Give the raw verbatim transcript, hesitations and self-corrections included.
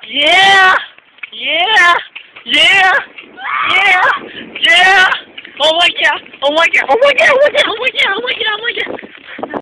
Yeah! Yeah! Yeah! Yeah! Yeah! Oh my god! Oh my god! Oh my god! Oh my god! Oh my god! Oh my god! Oh my god!